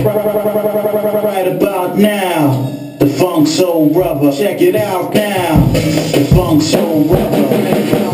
Right about now, the funk soul rubber. Check it out now, the funk soul rubber.